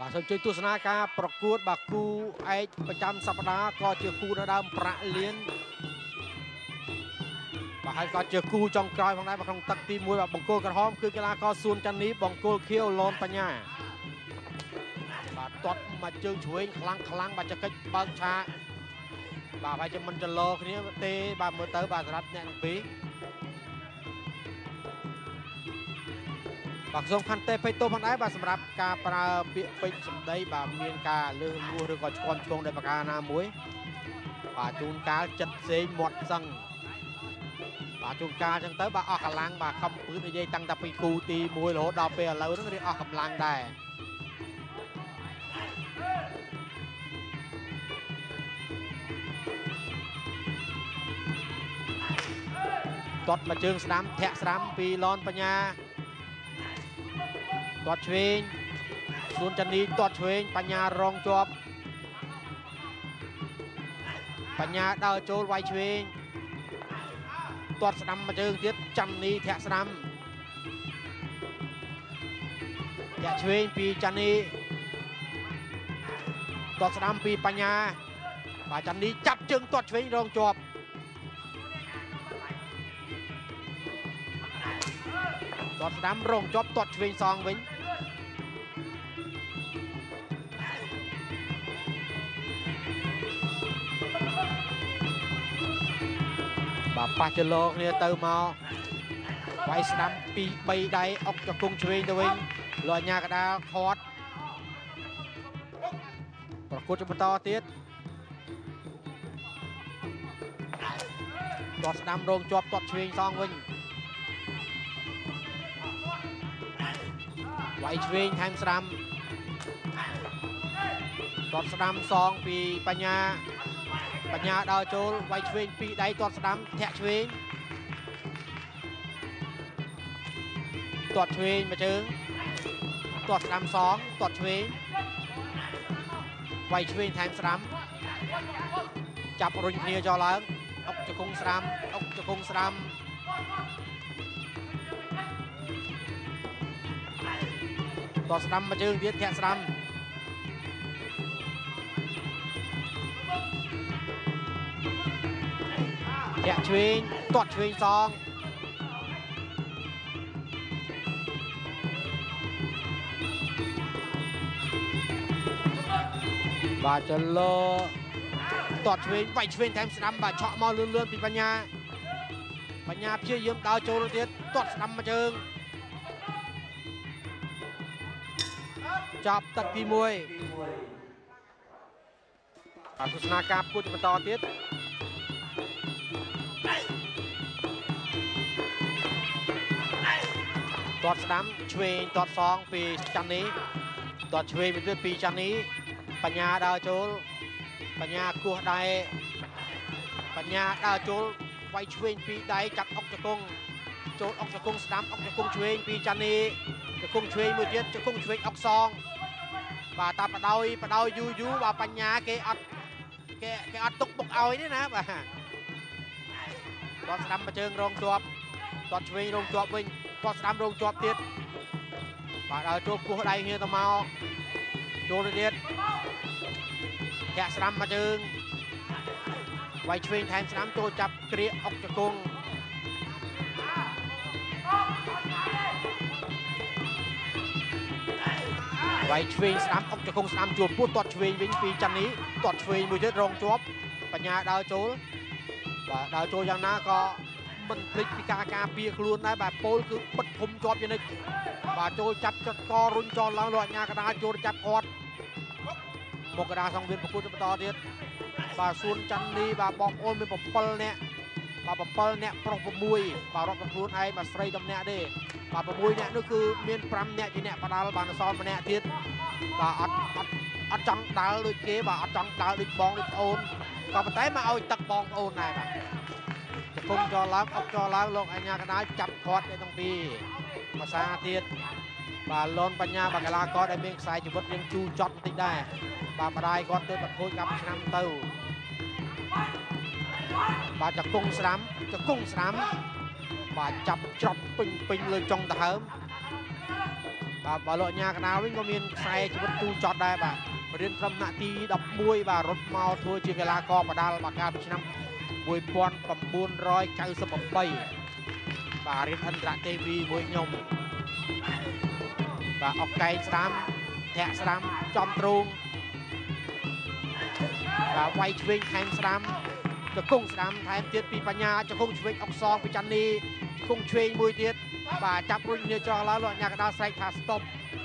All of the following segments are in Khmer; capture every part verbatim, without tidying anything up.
បាទសូមជួយទស្សនាការប្រកួតបាទគូឯកប្រចាំសប្តាហ៍ក៏ជាគូនៅដើមប្រាក់លានបាទហើយក៏ជាគូចុងក្រោយផងដែរក្នុងទឹកទីមួយបាទបង្គោលក្រហមគឺកីឡាករសួនច័ន្ទនីបង្គោលខៀវលនបញ្ញាបាទទាត់មកជើងឆ្វេងខ្លាំងខ្លាំងបាទចកិច្ចបើកឆាកបាទហើយចាំមិនចលោគ្នាទេបាទមើលទៅបាទសម្រាប់អ្នកទាំងពីរបាទសូមខន្តីភ័យទោសផងដែរបាទសម្រាប់ការប្រើពាក្យពេចន៍សម្ដីបាទមានការលើសលួសឬក៏ឆ្គាំឆ្គងដោយប្រការណាមួយបាទជួនកាលចិត្តផ្សេងមាត់សឹងបាទជួនកាលអញ្ចឹងទៅបាទអស់កម្លាំងបាទខំពឺនិយាយតាំងតែពីគូទីមួយរហូតដល់ពេលឥឡូវហ្នឹងរៀងអស់កម្លាំងដែរទាត់មកជើងស្ដាំធាក់ស្ដាំពីលនបញ្ញាទាត់ឆ្វេងសួនច័ន្ទនីទាត់ឆ្វេងបញ្ញារងជាប់បញ្ញាដើរចូលវាយឆ្វេងទាត់ស្ដាំមកជើងទៀតច័ន្ទនីធាក់ស្ដាំធាក់ឆ្វេងពីច័ន្ទនីទាត់ស្ដាំពីបញ្ញាបាទច័ន្ទនីចាប់ជើងទាត់ឆ្វេងរងជាប់ទាត់ស្ដាំរងជាប់ទាត់ឆ្វេងសងវិញបាទប៉ះចលោគ្នាទៅមកវាយស្ដាំពីបីដៃអុកជង្គង់ឆ្វេងទៅវិញលញ្ញាកដាលខាត់ប្រកួតជាបន្តទៀតទាត់ស្ដាំរងជាប់ទាត់ឆ្វេងសងវិញវាយឆ្វេងថែមស្ដាំទាត់ស្ដាំសងពីបញ្ញាបញ្ញាដើរចូលវាយឆ្វេងពីដៃទាត់ស្ដាំធាក់ឆ្វេងទាត់ឆ្វេងមកជើងទាត់ស្ដាំសងទាត់ឆ្វេងវាយឆ្វេងថែមស្ដាំចាប់រុញគ្នាចោលឡើងអុកជង្គង់ស្ដាំអុកជង្គង់ស្ដាំទាត់ស្ដាំមកជើងទៀតធាក់ស្ដាំធាក់ឆ្វេងទាត់ឆ្វេងសងបាទចលោទាត់ឆ្វេងវាយឆ្វេងថែមស្ដាំបាទឆក់មកលឿនលឿនពីបញ្ញាបញ្ញាព្យាយាមដើរចូលទៀតទាត់ស្ដាំមកជើងចាប់ទឹកទីមួយបាទទស្សនាការប្រកួតបន្តទៀតទាត់ស្ដាំឆ្វេងទាត់សងពីច័ន្ទនីទាត់ឆ្វេងទៅទៀតពីច័ន្ទនីបញ្ញាដើរចូលបញ្ញាគោះដៃបញ្ញាដើរចូលវាយឆ្វេងពីដៃចាប់អុកជង្គង់ចូលអុកជង្គង់ស្ដាំអុកជង្គង់ឆ្វេងពីច័ន្ទនីជង្គង់ឆ្វេងមួយទៀតជង្គង់ឆ្វេងអុកសងបាទតាបដោយបដោយយូយូបាទបញ្ញាគេអត់គេគេអត់ទុកបុកឲ្យទេណាបាទគាត់ស្ដាំមកជើងរងជាប់គាត់ឆ្វេងរងជាប់វិញគាត់ស្ដាំរងជាប់ទៀតបាទដល់ចូលគោះដៃគ្នាទៅមកចូលទៅទៀតធាក់ស្ដាំមកជើងវាយឆ្វេងថែមស្ដាំចូលចាប់គ្រាអុកជង្គង់វាយឆ្វេងស្ដាំអុកជង្គង់ស្ដាំជួលពោះទាត់ឆ្វេងវិញពីច័ន្ទនីទាត់ឆ្វេងមួយទៀតរងជាប់បញ្ញាដើរចូលបាទដើរចូលយ៉ាងណាក៏មិនភ្លេចពីការការពារខ្លួនដែរបាទពោលគឺបិទភុំជាប់យ៉ាងនេះបាទចូលចាប់ចត់ករុញចោលឡើងលោកអញ្ញាកដាចូលចាប់គាត់មកកដាសង្វៀនប្រកួតបន្តទៀតបាទសួនច័ន្ទនីបាទបងប្អូនមានbảyនាក់បាទbảyនាក់ប្រុស6បាទរាប់ខ្លួនឯងបាទស្រី10នាក់ទេបាទ6នាក់នោះគឺមាន5នាក់ជាអ្នកបដាល់បានសល់ម្នាក់ទៀតបាទអត់អត់អត់ចង់ដើរដូចគេបាទអត់ចង់ដើរដូចបងដូចប្អូនក៏ប៉ុន្តែមកឲ្យទឹកបងប្អូនដែរបាទជង្គង់ចោលឡើងអុកចោលឡើងលោកអញ្ញាកដាចាប់គាត់ឯទាំងពីរភាសាទៀតបាទលនបញ្ញាបាទកីឡាករដែលមានខ្សែជីវិតរៀងជូរចត់បន្តិចដែរបាទបដាយគាត់ទៅបាត់ខូចកាប់ឆ្នាំទៅបាទជង្គង់ស្ដាំជង្គង់ស្ដាំបាទចាប់ច្រត់ពេញពេញលើចុងដង្ហើមបាទបើលោកញ៉ាកណាវិញក៏មានខ្សែជីវិតទូចតដែរបាទរៀនត្រឹមថ្នាក់ទីដប់មួយបាទរត់មកធ្វើជាកីឡាករបដាល់បាទកាលពីឆ្នាំមួយពាន់៩រយកៅសិបប្រាំបីបាទរៀនអន្តរទេវីមួយខ្ញុំបាទអុកកែងស្ដាំធាក់ស្ដាំចំទ្រូងបាទវាយឆ្វេងថែមស្ដាំជង្គង់ស្ដាំថែមទៀតពីបញ្ញាជង្គង់ឆ្វេងអុកសងពីចាន់នីជង្គង់ឆ្វេងមួយទៀតបាទចាប់រុញគ្នាចោះឡើយលោកញ៉ាកដាស្រែកថាស្តុប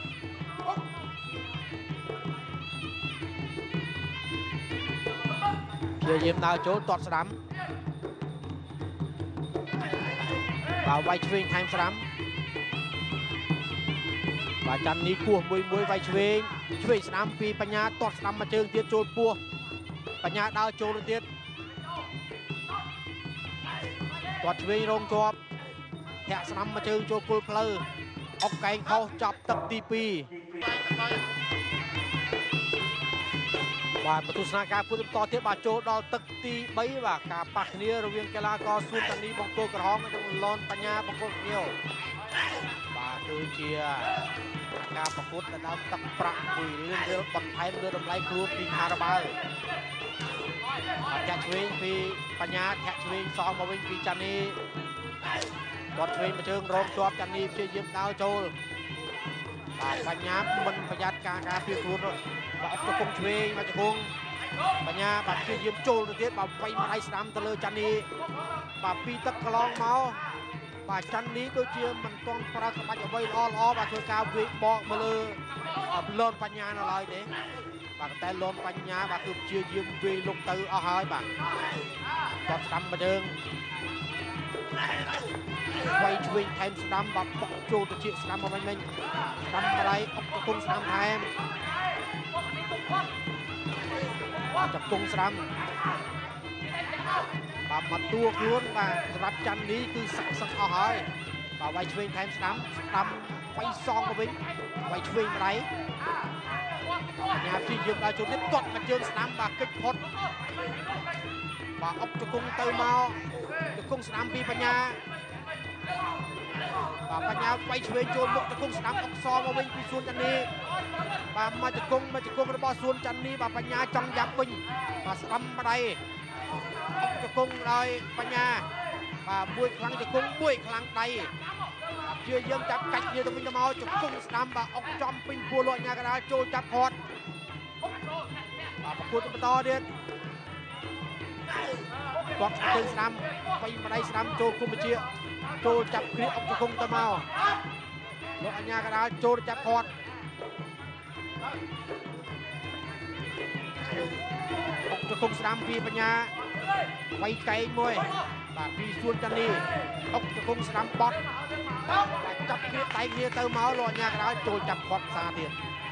ជាយាមដើរចូលទាត់ស្ដាំបាទវាយឆ្វេងថែមស្ដាំបាទចាន់នេះគោះមួយមួយវាយឆ្វេងឆ្វេងស្ដាំពីបញ្ញាទាត់ស្ដាំមួយជើងទៀតចូលពោះបញ្ញាដើរចូលទៅទៀតទាត់ឆ្វេងរងជាប់ធាក់ស្ដាំមួយជើងចូលគល់ផ្លូវអុកកែងខុសចាប់ទឹកទីពីរបាទបន្ទុស្នាការពុទ្ធបន្តទៀតបាទចូលដល់ទឹកទីបីបាទការប៉ះគ្នារវាងកីឡាករសួនតានីបង្គោលក្រហមនិងលនបញ្ញាបង្គោលភ្នៀវបាទគឺជាការប្រកួតដណ្ដើមទឹកប្រាក់មួយរៀងរៀលបន្ថែមលើតម្លៃខ្លួនពីខារ៉ាបាល់ធាក់ឆ្វេងពីបញ្ញាធាក់ឆ្វេងសងមកវិញពីចាន់នីគាត់ឆ្វេងមួយជើងរងជាប់ចាន់នីព្យាយាមដើរចូលបាទបញ្ញាមិនប្រយ័ត្នការការពារខ្លួនបាទអុកជង្គង់ឆ្វេងមកជង្គង់បញ្ញាបាទព្យាយាមចូលទៅទៀតបាទវាយម្ដាយស្ដាំទៅលើចាន់នីបាទពីទឹកកន្លងមកបាទចាន់នីដូចជាមិនទាន់ប្រើក្បាច់អ្វីល្អល្អបាទធ្វើការវាយបកមកលើលនបញ្ញានៅឡើយទេបាទតែលនបញ្ញាបាទគឺព្យាយាមវាយលុកទៅអស់ហើយបាទគាត់ស្ដាំមកជើងវាយឆ្វេងថែមស្ដាំបាទបុកចូលទៅជាស្ដាំមកវិញវិញស្ដាំម្ដាយអុកជង្គង់ស្ដាំថែមបាទជង្គង់ស្ដាំបាទមកតួខ្លួនបាទសម្រាប់ចាន់នេះគឺស័ក្តិសិទ្ធអស់ហើយបាទវាយឆ្វេងថែមស្ដាំស្ដាំវាយសងមកវិញវាយឆ្វេងម្ដាយញ៉ាំពីយើងដើរចូលទៀតទាត់មកជើងស្ដាំបាទគិតផុតបាទអុកជង្គង់ទៅមកជង្គង់ស្ដាំពីបញ្ញាបាទបញ្ញាវាយឆ្វេងចូលមុខជង្គង់ស្ដាំអុកសងមកវិញពីសួនចាន់នេះបាទមកជង្គង់មកជង្គង់របស់សួនចាន់នេះបាទបញ្ញាចង់យ៉ាប់វិញបាទស្ដាំម្ដាយអុកជង្គង់ដោយបញ្ញាបាទមួយខ្លាំងជង្គង់មួយខ្លាំងដៃព្យាយាមចាប់កាច់គ្នាទៅវិញទៅមកជង្គង់ស្ដាំបាទអុកចំពេញពួរលោកញ៉ាកដាចូលចាប់គាត់បាទប្រកួតបន្តទៀតគាត់ជើងស្ដាំវាយម្ដាយស្ដាំចូលគុំវិជាចូលចាប់គ្រាអុកជង្គង់ទៅមកលោកអញ្ញាកដាចូលចាប់គាត់អុកជង្គង់ស្ដាំពីបញ្ញាវាយកែងមួយបាទពីសួនចាន់នេះអុកជង្គង់ស្ដាំបត់បាទចាប់គ្រាដៃគ្នាទៅមកលោកអញ្ញាកដាចូលចាប់គាត់ផ្សារទៀត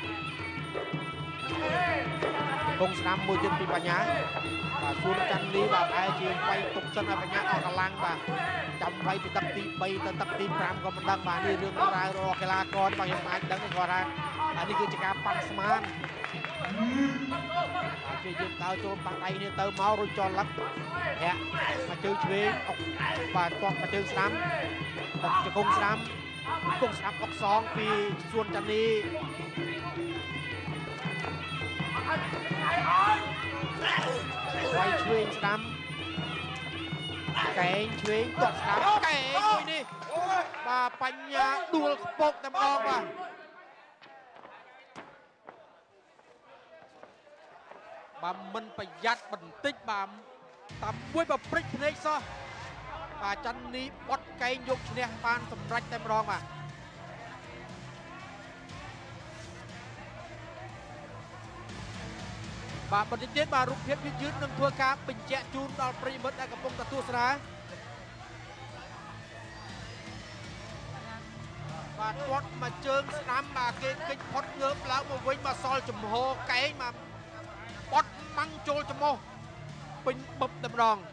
គង់ស្ដាំមួយទៀតពីបញ្ញាបាទសួនចាន់នេះបាទឯជាវាយទុកសិនឲ្យបញ្ញាអស់កម្លាំងបាទចាំវាយពីទឹកទីបីទៅទឹកទីប្រាំក៏មិនដឹងបាទនេះរឿងរ៉ាវរបស់កីឡាករបាទខ្ញុំអាចដឹងគាត់ថាអានេះគឺជាការប៉ាន់ស្មានបាទជាយើងដើរចូលបាក់ដៃនេះទៅមករួចចលឹកធាក់មកជើងឆ្វេងអុកបាទទាត់មកជើងស្ដាំអុកជង្គង់ស្ដាំជង្គង់ស្ដាំអុកសងពីសួនចាន់នេះវាយឆ្វេងស្ដាំកែងឆ្វេងទាត់ស្ដាំកែងមួយនេះបាទបញ្ញាដួលខ្ពកតែម្ដងបាទបាទមិនប្រយ័ត្នបន្តិចបាទតាមមួយបើព្រិចភ្នែកសោះបាទចាន់នេះបត់កែងយកឈ្នះបានសម្រេចតែម្ដងបាទបាទបន្តិចទៀតបាទរូបភាពយឺតយឺតនឹងធ្វើការបញ្ជាក់ជូនដល់ប្រិយមិត្តដែលកំពុងទស្សនាបាទទាត់មកជើងស្ដាំបាទគេគេចផុតងើបឡើងមកវិញមកសល់ចំហកែងមកបត់ម៉ាំងចូលច្រមុះពេញបឹបតែម្ដង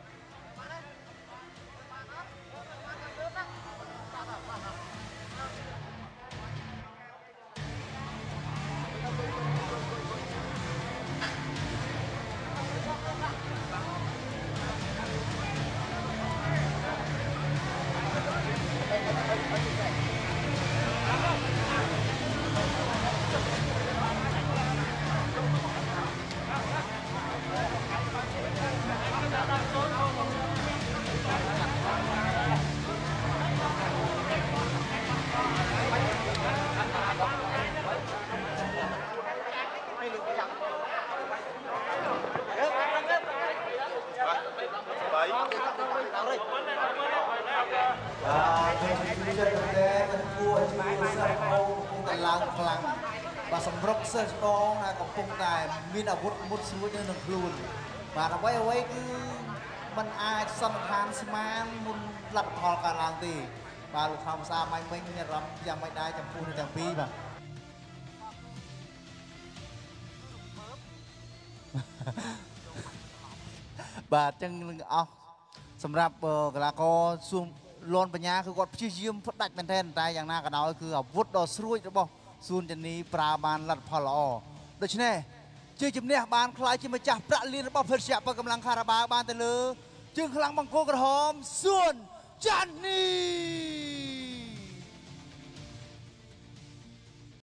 รกเสือตองนะกับพงแต่มีอาวุธมุดสู้ในหนึ่งครูนบาดเอาไว้เอาไว้คือมันอาจสัมพันธ์สมานมุนหลับทอการลางตีบาลูกคำซาไม่ไม่เนี่ยรับยังไม่ได้จำพูในจำปีแบบ บาดจังเอาสำหรับกลาโกซูมโลนปัญญาคือกดชื่อยืมพัดดัดเป็นแทนแต่อย่างน่ากระดาคืออาวุธดอสรุ่ยจะบอกซูนจะนี้ปราบานลัดพอลอโดยเฉพาะชื่อจิมเนี่ยบานคล้ายจิมมาจากประลีนระบบเพชรเสียประกำลังคาราบาบานแต่เลยจึงพลังบังโกกระหอมส่วนจันนี